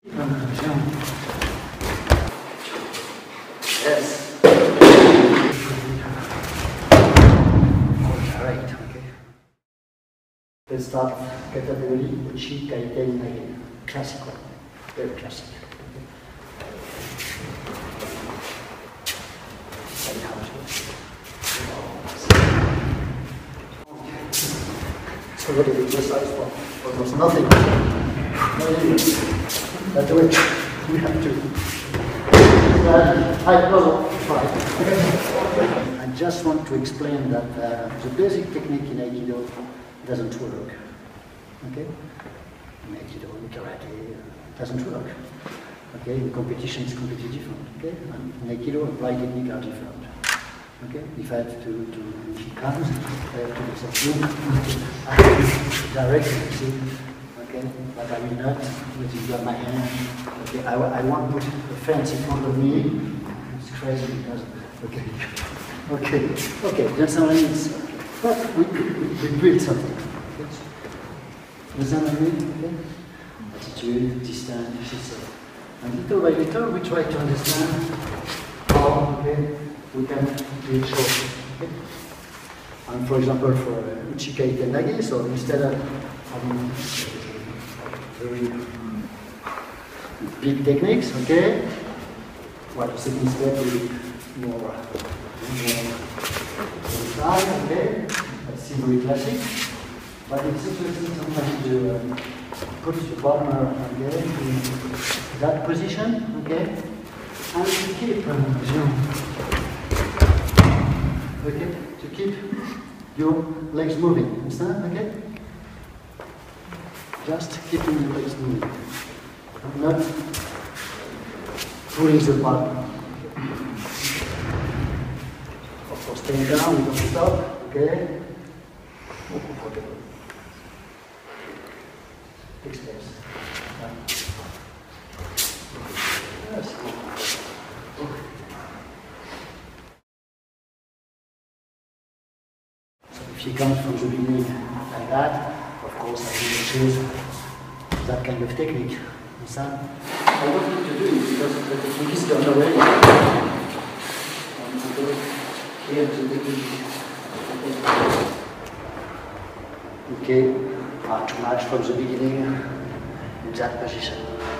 Yes. Right, okay. Let's start Katate, Uchi, Kaiten, nage. Classical, very classic. So what did we exercise for? Almost nothing. That's the way we have to. I just want to explain that the basic technique in Aikido doesn't work. Okay? In Aikido, in Karate, doesn't work. Okay? In competition, it's completely different. Okay? And in Aikido, applied technique are different. Okay? If I have to if he comes, I have to do something. I have to directly, see? Okay? But I will not let him grab my hand. Okay? I won't put a fence in front of me. It's crazy because, okay. Okay, that's all I need. But we build something. Understand what I mean? Okay? Attitude, distance, etc. And little by little, we try to understand how we can build short. Okay? And for example, for Uchi, Kaiten, nage, so instead of having very big techniques, okay? Well, the second step will be more time, okay? That's still very classic. But it's interesting sometimes to put the partner in that position, okay? And to keep, okay? To keep your legs moving, understand, okay? Just keeping your legs moving. Not pulling the partner. Of course, staying down, we don't stop, okay? More comfortable. Take space. Yes. So if he comes from the beginning like that, of course I will choose that kind of technique. Understand? I don't need to do it because the technique is done already. Here to the technique. Okay, to match from the beginning in that position.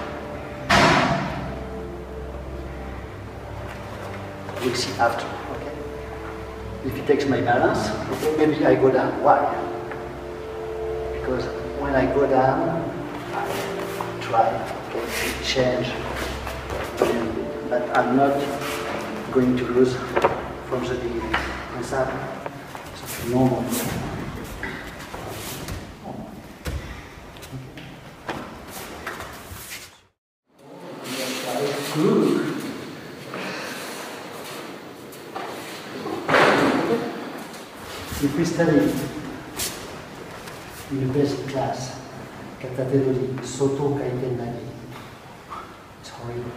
We'll see after, okay? If he takes my balance, okay, maybe I go down. Why? Because when I go down, I try, okay, to change a little bit, but I'm not going to lose from the beginning. Understand? So normal. Good. If we study in the basic class, Katate dori, Soto, Kaiten, nage, it's horrible.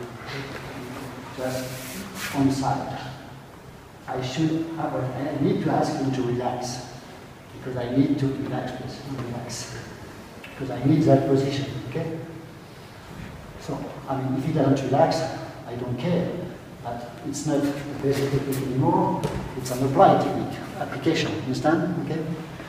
Just on side. I need to ask him to relax, because I need to relax, because I need that position, okay? So, I mean, if he doesn't relax, I don't care, but it's not a basic technique anymore, it's an applied technique, application, understand, okay?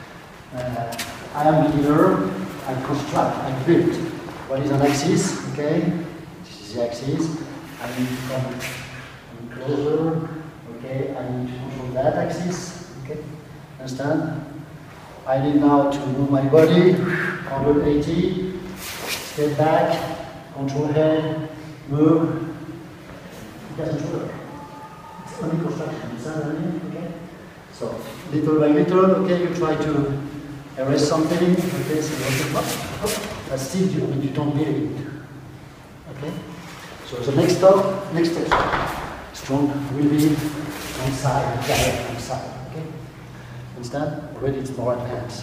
I am a beginner, I construct, I build. What is an axis, okay? This is the axis, I need to come closer, okay? I need to control that axis, okay? Understand? I need now to move my body, 180, step back, control head, move. It doesn't work. It's only construction, understand what I mean? Okay? So, little by little, okay, you try to erase something, okay, so but still you don't believe it. Okay? So the next step, strong will be on side, direct on side. Okay? Understand? Already it's more advanced.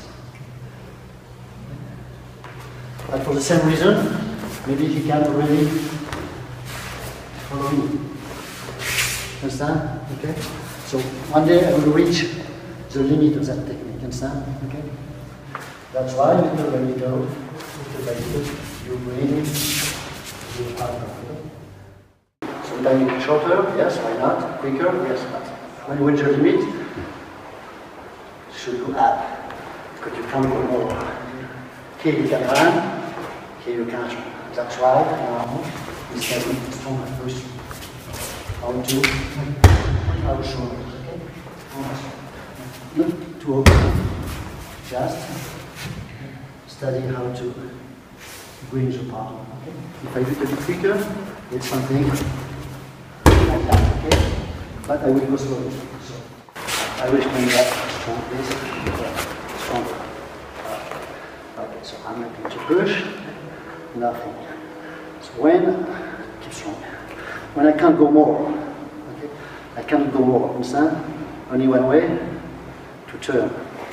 But for the same reason, maybe he can already follow me. Understand? Okay? So one day I will reach the limit of that technique. Understand? Okay? That's why little by little, you bring your partner. Sometimes shorter, yes, why not? Quicker, yes, but when you reach your limit, you should go up, because you can't go more. Here you can run, here you can't run. That's why now we study strong first. How short, okay? Not too open, just study how to bring the partner, okay? If I do it a bit quicker, it's something like that, okay? But I will go slowly. So I will bring that strong, this, stronger. Okay, so I'm not going to push, nothing. So keep strong. When I can't go more, okay? I can't go more, understand? Only one way, to turn.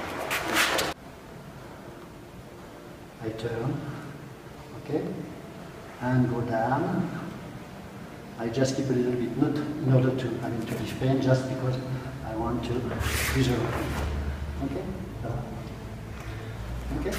I turn, okay? And go down. I just keep a little bit, not in order to defend, just because I want to preserve. Okay? Okay?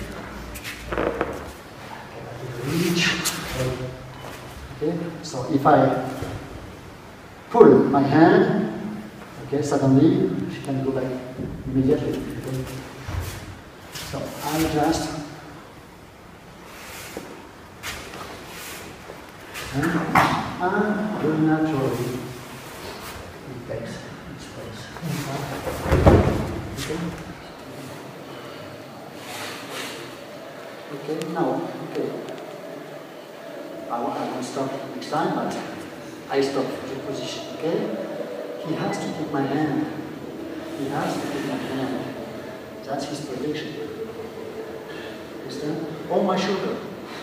Reach. Okay? So if I pull my hand, okay, suddenly she can go back immediately. Okay? So I just and very naturally it takes its place. Okay? Okay, now, okay. I won't stop next time, but I stop the position, okay? He has to keep my hand. He has to keep my hand. That's his protection. Understand? On my shoulder.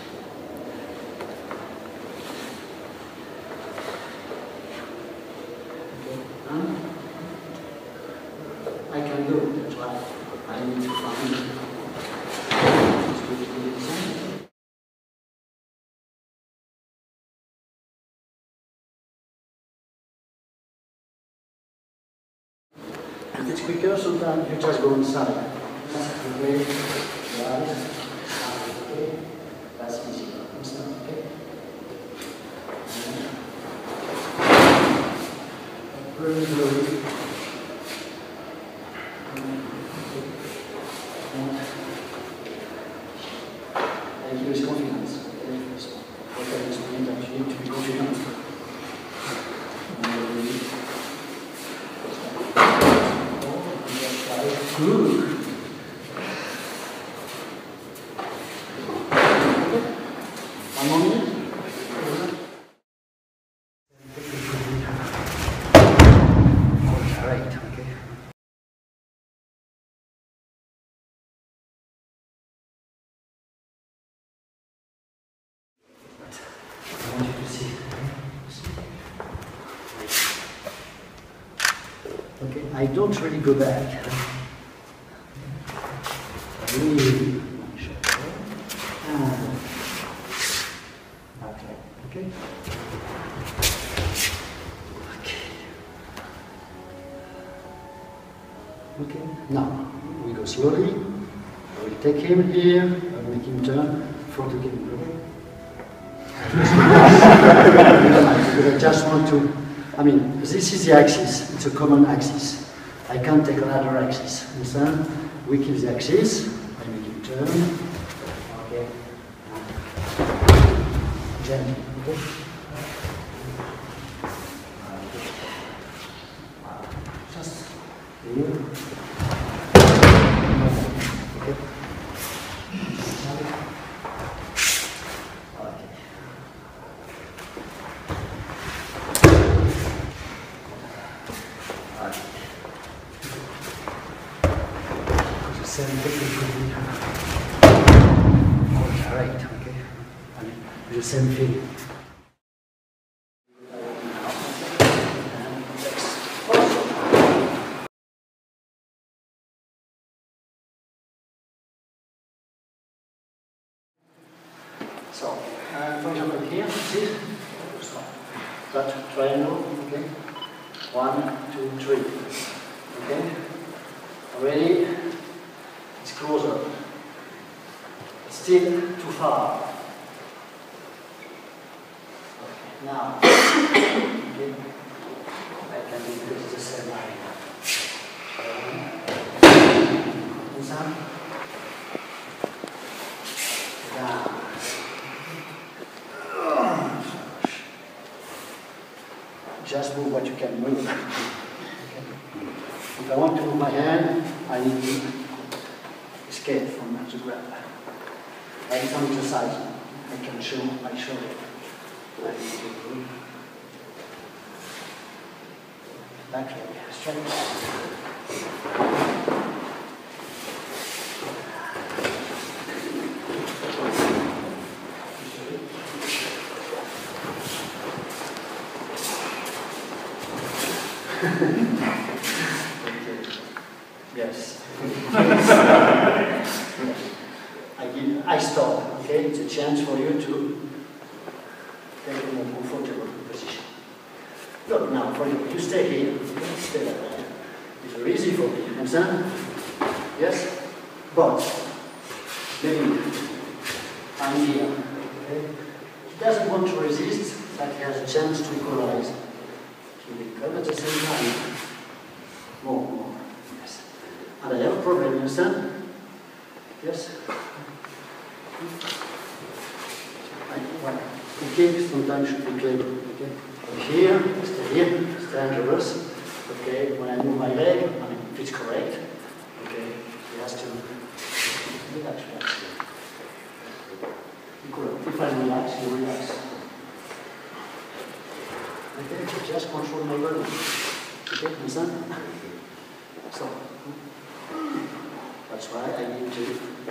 I can do it, that's why I need to find it. If it's quicker, sometimes you just go inside. Okay, right, okay, that's easy. Okay. Very slowly. And use confidence. Okay, this means that you need to be confident. Good. One more minute. Great, okay. I want you to see. Okay, I don't really go back. Really my shoulder. And okay, okay. Okay, now we go slowly. I will take him here, I will make him turn for the game, okay? I just want to, I mean, this is the axis, it's a common axis. I can't take another axis, understand? We keep the axis, I make him turn, okay? Gently, okay? Just here. Okay. Right, okay. And the same thing. So, for example, here, see? That triangle, okay? 1, 2, 3. Okay? Already, it's closer. Still too far. Now, okay, I can increase the same area. Down. Just move what you can move. Okay. If I want to move my hand, I need to escape from the grab. I need some exercise. I can show my shoulder. I need to move. Back leg, straight back. Okay. Yes. I stop. Okay, it's a chance for you to take a more comfortable position. Look now, for you stay here. Stay like that. It's very easy for me. You understand? Yes. But maybe I'm here. Okay. He doesn't want to resist, but he has a chance to equalize. He will come at the same time. More. Yes. And I have a problem, you understand? Yes? Okay, sometimes should be clear. Okay? Here, stay here, stand reverse. Okay, when I move my leg, I mean, if it's correct, okay, he has to relax. If I relax, you relax. Okay, just control my body. Okay, understand? So, that's why I need to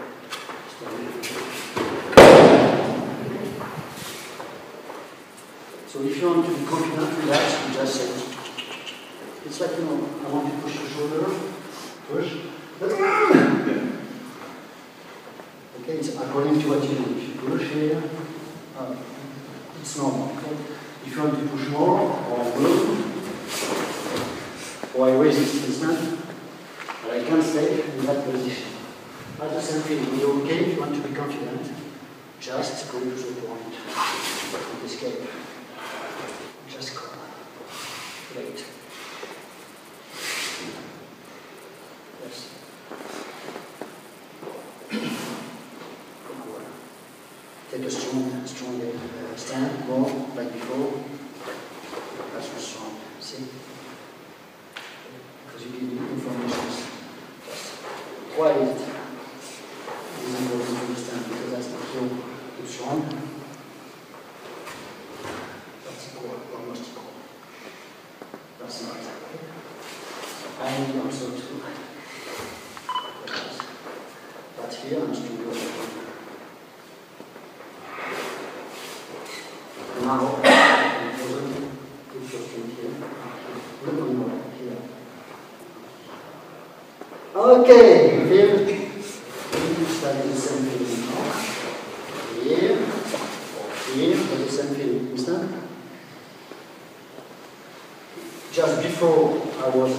So if you want to be confident, relax, you just say, it's like, you know, I want to push the shoulder, push. Okay, it's according to what you do. If you push here, it's normal. Okay? If you want to push more, or I move, or I resist, understand? But I can't stay in that position. At the same thing, when you're okay, if you want to be confident, just go to the point and escape. Just go. Wait. Yes. Take a strong stand, more like before. That's so strong. See? Because you give me information. Just quiet. It's important to understand because that's not so too strong. That's equal, almost equal. That's not. I need also to. But here I'm stronger. Now, put your feet here. Look on more here. Okay, feel. Study the same feeling now. Here, or here, but the same feeling. Understand? Just before I was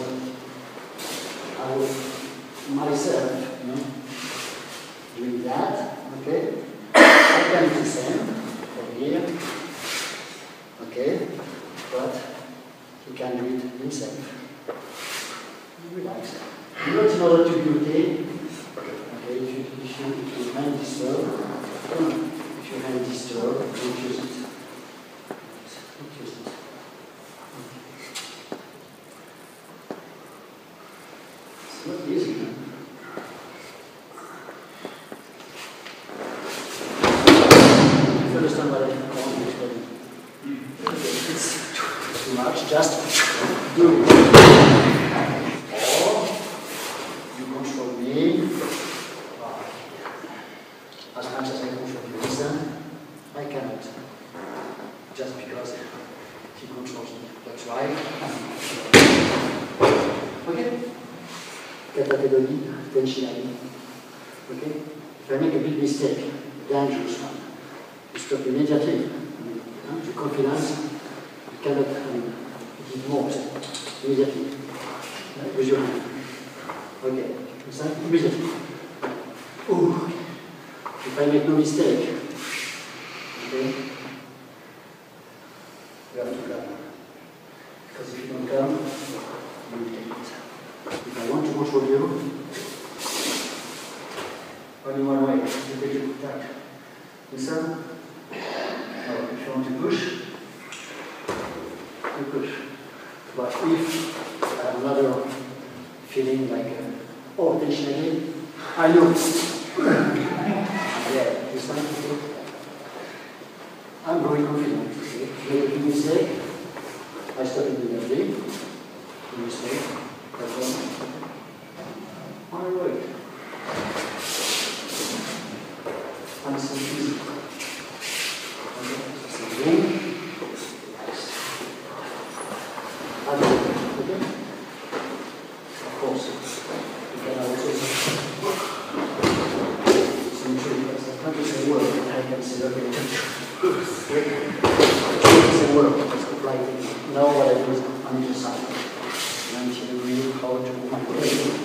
myself, you know, doing that. Okay, I can do the same from here. Okay, but he can do it himself. Relax. Not in order to be okay. Okay, if your hand disturbed, if your hand disturbed, don't use it. Don't use it. It's not easy, huh? If you understand what I want to explain. It's too much, just do it. Or you control me. As much as I control you, listen, I cannot. Just because he controls me. That's why. Okay? Katate dori, Tenchi. Okay? If I make a big mistake, dangerous one, you stop immediately. Your confidence, you cannot give more immediately. With your hand. Okay? Listen, immediately. Ooh. If I make no mistake, okay, You have to come. Because if you don't come, you will take it. If I want to control you, only one way, you take it back. Listen. Now, if you want to push, you push. But if I have another feeling like, oh, tension again, I look. Yeah, listen. I'm very confident. Make a mistake, I stop immediately. Mistake, that's one. All right. And some easy. Again, relax. Okay? Of course, you can also some because I can't say a word, I can say, okay, say a word, let's apply it. Now what I do is on the side. 90 degrees, how to move my leg.